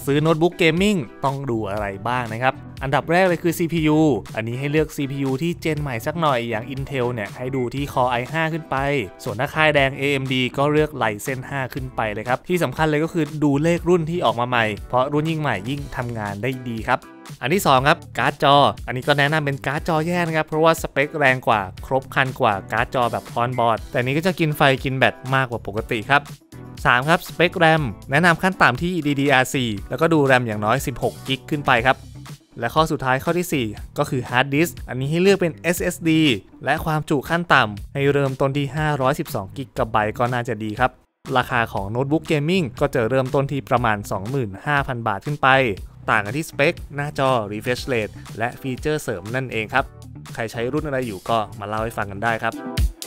ซื้อโน้ตบุ๊กเกมมิ่งต้องดูอะไรบ้างนะครับอันดับแรกเลยคือ CPU อันนี้ให้เลือก CPU ที่เจนใหม่สักหน่อยอย่าง Intel เนี่ยให้ดูที่ Core i5 ขึ้นไปส่วนถ้าค่ายแดง AMD ก็เลือก Ryzen 5 ขึ้นไปเลยครับที่สำคัญเลยก็คือดูเลขรุ่นที่ออกมาใหม่เพราะรุ่นยิ่งใหม่ยิ่งทำงานได้ดีครับอันที่2ครับการ์ดจออันนี้ก็แนะนำเป็นการ์ดจอแยกนะครับเพราะว่าสเปคแรงกว่าครบครันกว่าการ์ดจอแบบออนบอร์ดแต่นี้ก็จะกินไฟกินแบตมากกว่าปกติครับ3ครับสเปคแรมแนะนำขั้นต่ำที่ DDR4 แล้วก็ดูแรมอย่างน้อย16 กิกขึ้นไปครับและข้อสุดท้ายข้อที่4ก็คือฮาร์ดดิสก์อันนี้ให้เลือกเป็น SSD และความจุขั้นต่ำให้เริ่มต้นที่512 กิกะไบต์ก็น่าจะดีครับราคาของโน้ตบุ๊กเกมมิ่งก็จะเริ่มต้นที่ประมาณ 25,000 บาทขึ้นไปต่างกันที่สเปคหน้าจอ refresh rate และฟีเจอร์เสริมนั่นเองครับใครใช้รุ่นอะไรอยู่ก็มาเล่าให้ฟังกันได้ครับ